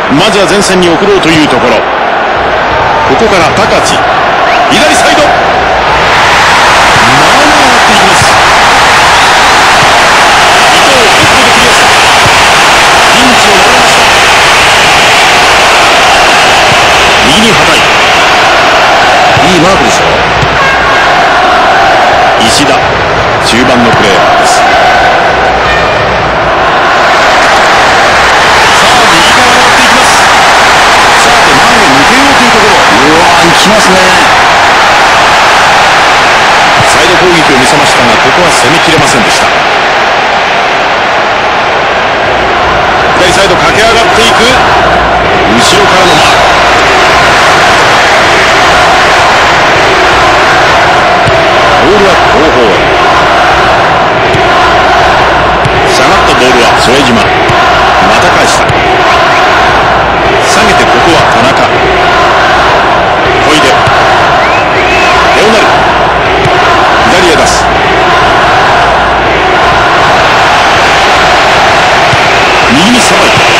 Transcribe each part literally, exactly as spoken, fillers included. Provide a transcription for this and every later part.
まずは前線に送ろうというところ。ここから高知、左サイド、まあまあ上がっていきます。伊藤、一歩でクリアした。ピンチを逃れました。右にはたい、いいマークでしょ。石田、中盤のプレーヤーです。 行きますね。 サイド攻撃を見せましたが、ここは攻めきれませんでした。左サイド駆け上がっていく、後ろからのマーク。ボールは後方へ。下がったボールは副島、また返した。下げてここは田中、小出、レオナルド、左へ出す。右にさばいた。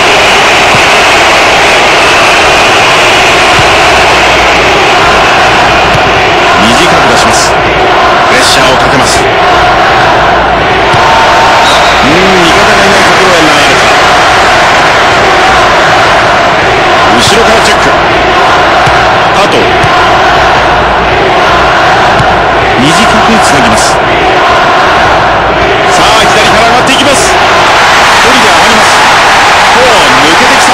短く出します。プレッシャーをかけます。うーん、味方がいないところへ流れた。後ろからチェック。加藤、短くつなぎます。さあ左から上がっていきます。一人で上がります。おお、抜けてきた。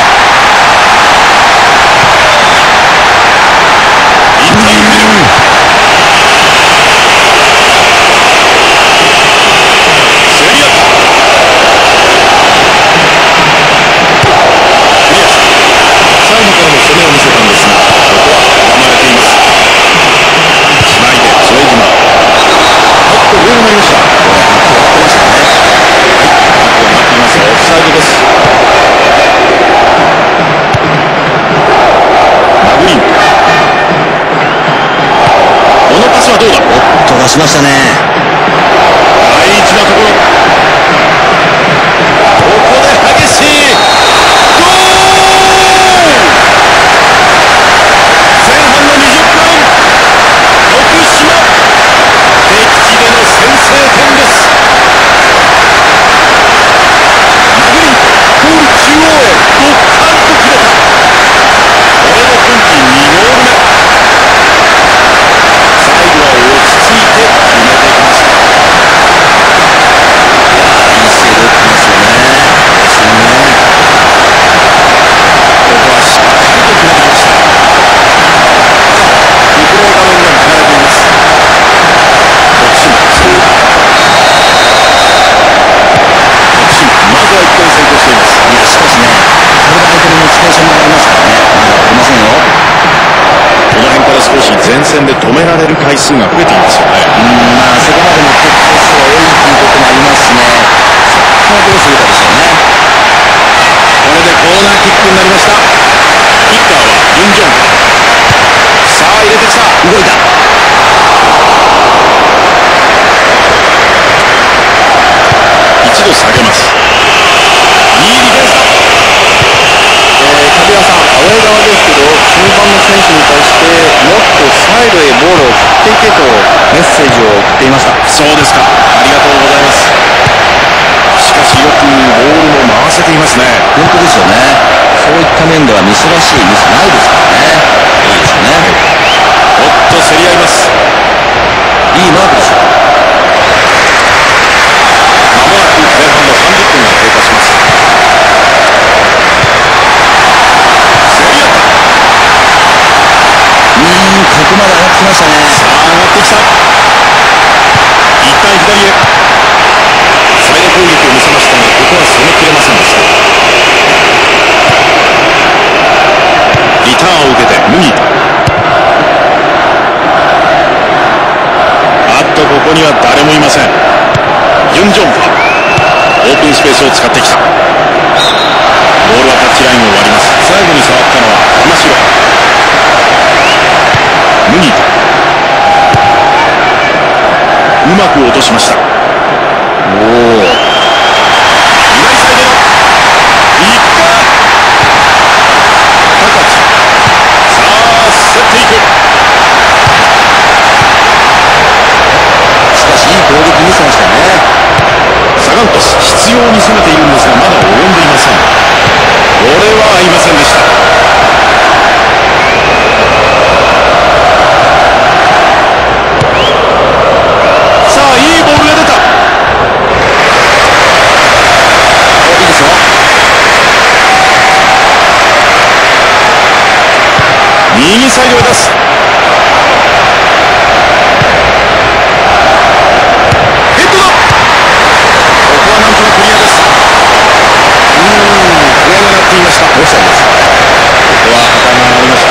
いったいってる。競り合った。クリアした。最後からの攻めを見せたんですが、ここは阻まれています。つないで副島、おっと上になりました。これハックが待ってましたね。はい、ハックが待っています。オフサイドです。マグリン、このパスはどうだ。 おっと出しましたね。 大事なところ。ここで激しいゴール。前半のにじゅっぷん、徳島、敵地での先制点です。マグリン、ゴール中央へドッカンと決めた。これで今季にゴール目。最後は落ち着いて決めてきました。 いやー、いい精度打ってますよね。ですよね。 ここはしっかりと決めてきました。リプレイ画面が流れています。徳島、徳島、まずはいってん先行しています。 いや、しかしね、これで相手のモチベーションも上がりますからね。まだ終わりませんよ。 この辺から少し前線で止められる回数が増えていますよね。 うーん、まあそこまで持っていく回数が多いっていうこともありますしね。そこはどうするかですよね。 これでコーナーキックになりました。キッカーはユン・ジョン。さあ入れてきた。 動いた。 一度下げます。いいディフェンスだ。 えー、カビラさん、アウェー側ですけど、中盤の選手に対してもっとサイドへボールを振っていけとメッセージを送っていました。 そうですか、ありがとうございます。しかしよくボールも回せていますね。 本当ですよね。そういった面ではミスらしいミスないですからね。いいですよね。 おっと競り合います。 いいマークですよ。 まもなく前半のさんじゅっぷんが経過します。競り合った。 うーん、ここまで上がってきましたね。 さあ上がってきた。一旦左へ。サイド攻撃を見せましたが、ここは攻めきれませんでした。リターンを受けて麦田。あっとここには誰もいません。ユン・ジョンファ、オープンスペースを使ってきた。ボールはタッチラインを割ります。最後に触ったのは玉城。麦田、うまく落としました。おお、左サイドいった。 イドへ出す。ヘッドだ。ここはなんとかクリアです。うーん、笛が鳴っていました。オフサイドです。ここは旗がありました。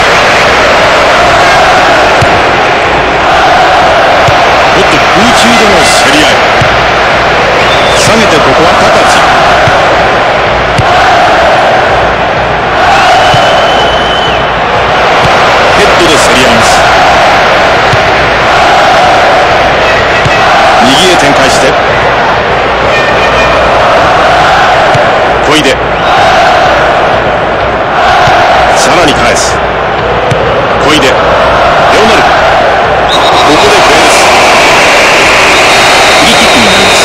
おっと、空中での競り合い。下げてここは高地。ヘッドで競り合います。右へ展開して小出、さらに返す小出、レオナルド、ここで笛です。フリーキックになります。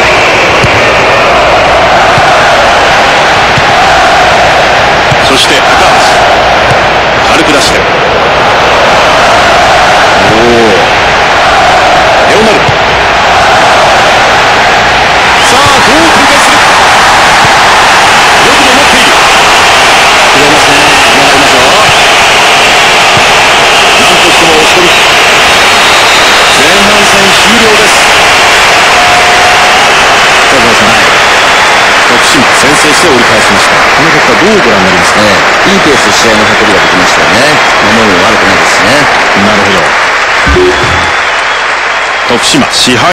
そして高橋、軽く出しておお、レオナルド、さあどう展開する。よく守っている。拾いますね。まだありますよ。なんとしても押し込み。前半戦終了です。北澤さん、徳島先制して折り返しました。この結果どうご覧になりますか。 いいペースで試合の運びができましたよね。守りも悪くないですしね。 なるほど。徳島支配